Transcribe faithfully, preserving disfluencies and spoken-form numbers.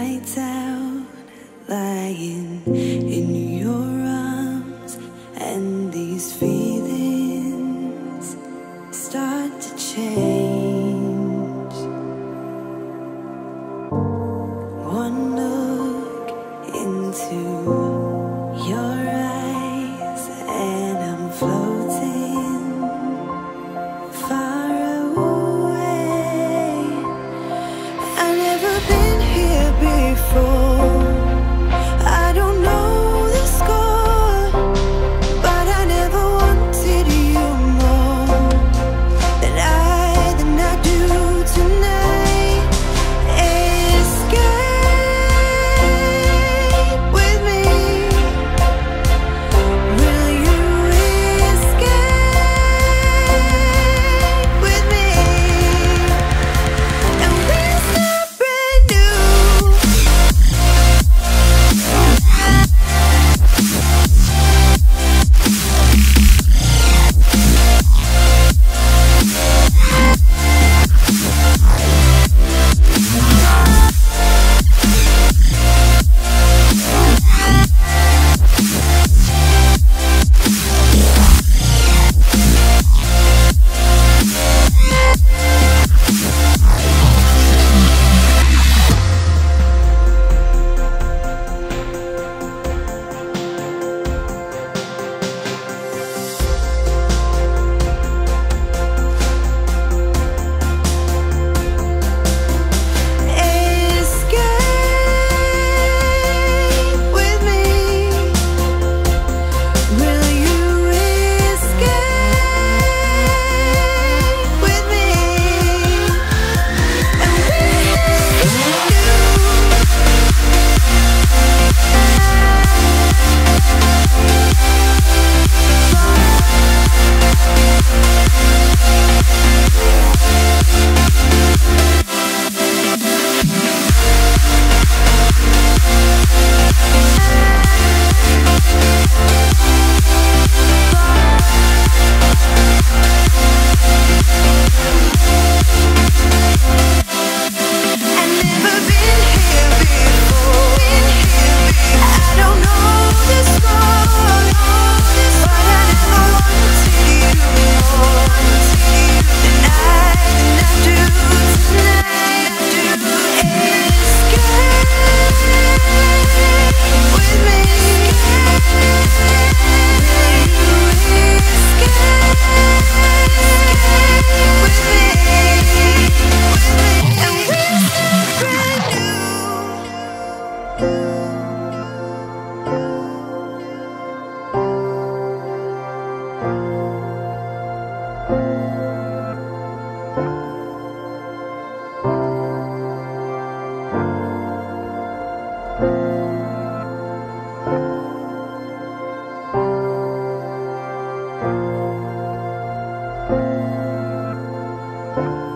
nights out, lying in your arms, and these feelings start to change. One look into your eyes and I'm floating far away. I've never been here before. I don't know the score, but I never wanted you more than I, than I do tonight. Escape with me. Will you escape with me? And we'll start brand new. Thank you.